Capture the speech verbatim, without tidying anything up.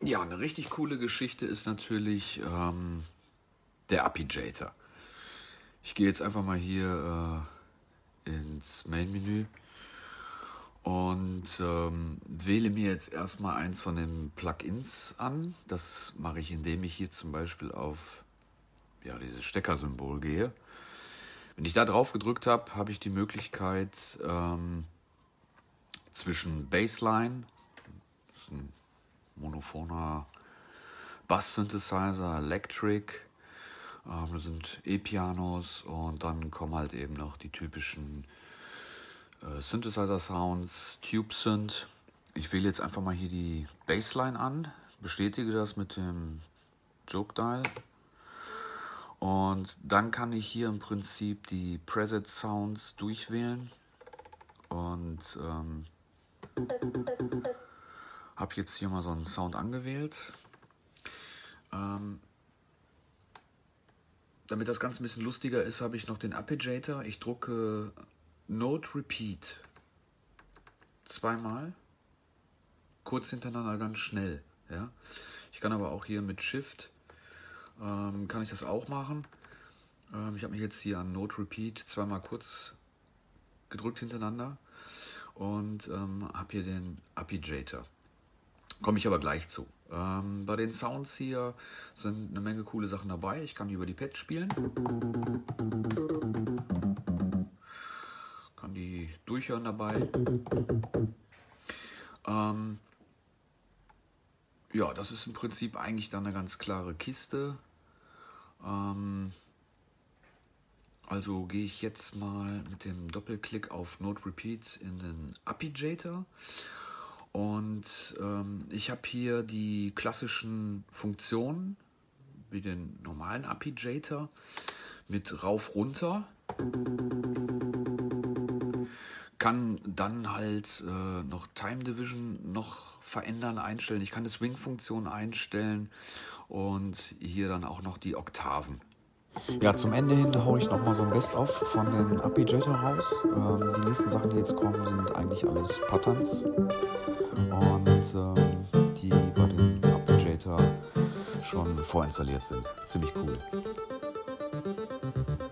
Ja, eine richtig coole Geschichte ist natürlich ähm, der Appigator. Ich gehe jetzt einfach mal hier äh, ins Main-Menü und ähm, wähle mir jetzt erstmal eins von den Plugins an. Das mache ich, indem ich hier zum Beispiel auf ja, dieses Steckersymbol gehe. Wenn ich da drauf gedrückt habe, habe ich die Möglichkeit ähm, zwischen Bassline, das ist ein monophoner Bass-Synthesizer, Electric, ähm, das sind E-Pianos und dann kommen halt eben noch die typischen äh, Synthesizer-Sounds, Tube-Synth. Ich wähle jetzt einfach mal hier die Bassline an, bestätige das mit dem Joke-Dial und dann kann ich hier im Prinzip die Preset-Sounds durchwählen und ähm, habe jetzt hier mal so einen Sound angewählt. Ähm, damit das Ganze ein bisschen lustiger ist, habe ich noch den Appigator. Ich drucke Note Repeat zweimal, kurz hintereinander, ganz schnell. Ja? Ich kann aber auch hier mit Shift, ähm, kann ich das auch machen. Ähm, ich habe mich jetzt hier an Note Repeat zweimal kurz gedrückt hintereinander und ähm, habe hier den Appigator. Komme ich aber gleich zu. Ähm, bei den Sounds hier sind eine Menge coole Sachen dabei. Ich kann die über die Pads spielen. Kann die durchhören dabei. Ähm, ja, das ist im Prinzip eigentlich dann eine ganz klare Kiste. Ähm, also gehe ich jetzt mal mit dem Doppelklick auf Note Repeat in den Appigator. Und ähm, ich habe hier die klassischen Funktionen, wie den normalen Appigator, mit rauf, runter. Kann dann halt äh, noch Time Division noch verändern, einstellen. Ich kann eine Swing-Funktion einstellen und hier dann auch noch die Oktaven. Ja, zum Ende hin haue ich nochmal so ein Best-of von den Appigator raus. Ähm, die nächsten Sachen, die jetzt kommen, sind eigentlich alles Patterns. Und ähm, die bei den Appigator schon vorinstalliert sind. Ziemlich cool.